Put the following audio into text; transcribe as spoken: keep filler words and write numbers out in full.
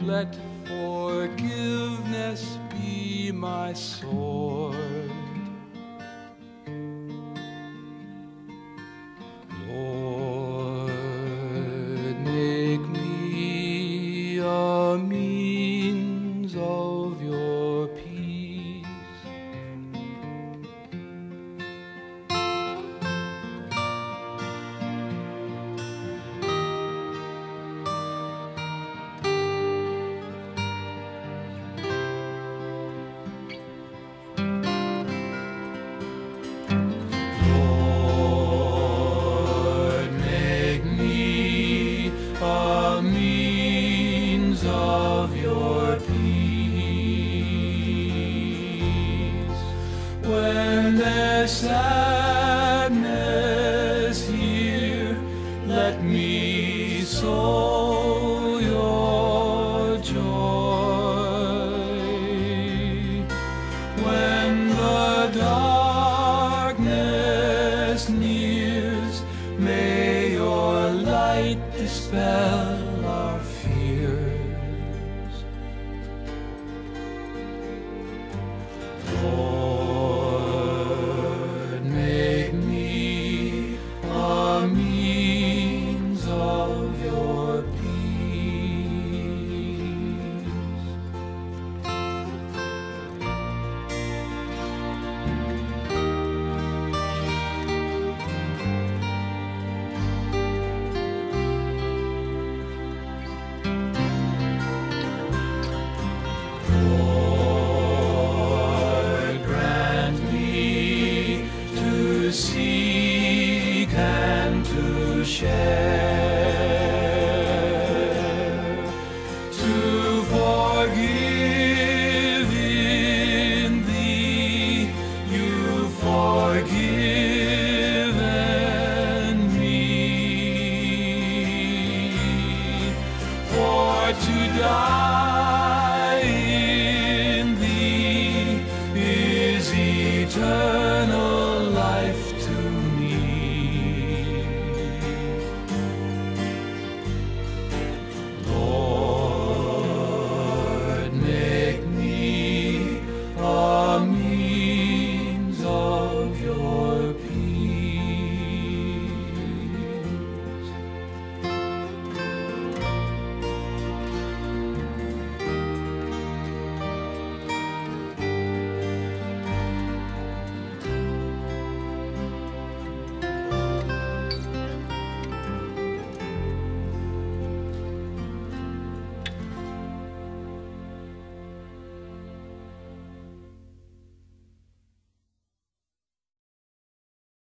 let forgiveness be my sword. Lord, make me a means of your peace. A means of your peace. When there's sadness here, let me sow your joy. When the darkness nears, may your light dispel our fears. Lord, make me a means of your peace. To seek and to share, to forgive in thee, you've forgiven me, for to die